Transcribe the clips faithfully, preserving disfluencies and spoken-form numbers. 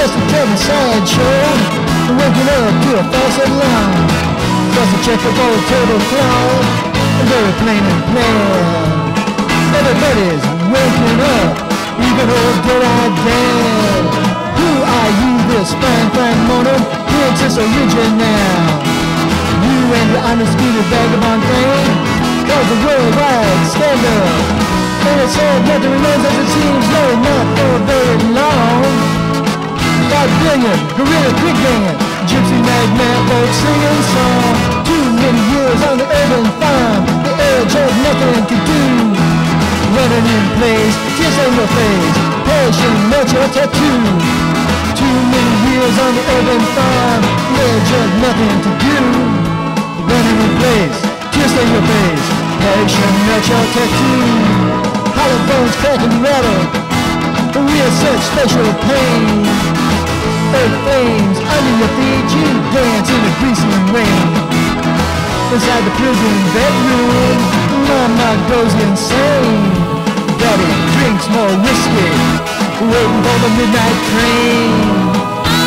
just a Kevin sideshow, waking up to a false alarm. Just a checkerboard tablecloth, very plain and plain. Everybody's waking up, even old dead-eyed dad. Who are you this fine, fine morning, Princess Original? You and your undisputed vagabond thing cause a worldwide scandal. And it's all nothing remains as it seems, no, not for very long. Five billion, gorilla quick band, gypsy magnet, folk singing song. Too many years on the urban farm, the edge of nothing to do. Running in place, kiss on your face, passion, melts your tattoo. Too many years on the urban farm, the edge of nothing to do. Running in place, kiss on your face, passion, melts your tattoo. Hollow bones crack and rattle, we are such special pain. Earth flames under your feet, you dance in the greasy rain. Inside the prison bedroom, Mama goes insane. Daddy drinks more whiskey, waiting for the midnight train.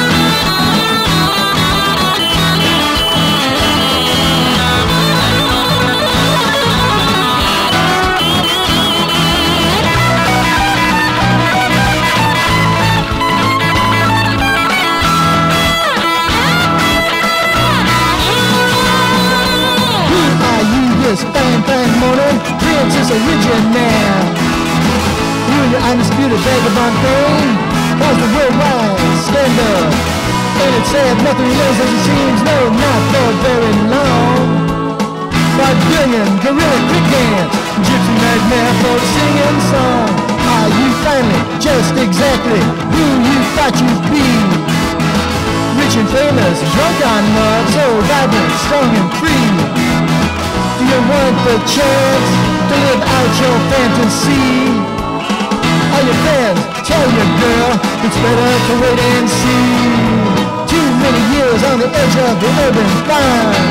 This fine, fine morning, Princess Original. You and your undisputed vagabond thing caused the worldwide scandal. And it's sad, nothing remains as it seems, no, not for very long. Five billion, gorilla quick dance, gypsy magnet, folk singing song. Are you finally just exactly who you thought you'd be? Rich and famous, drunk on love, so vibrant, strong and free. Do you want the chance to live out your fantasy? All your fans tell you, girl, it's better to wait and see. Too many years on the edge of the urban farm,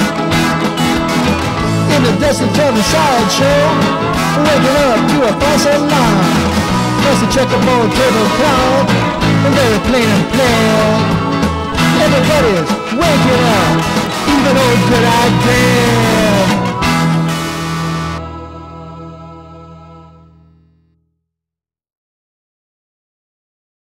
in the desert of the sideshow, waking up to a false alarm. Just a checkerboard tablecloth, very plain and plain. Everybody's waking up, even old good-eyed Dan.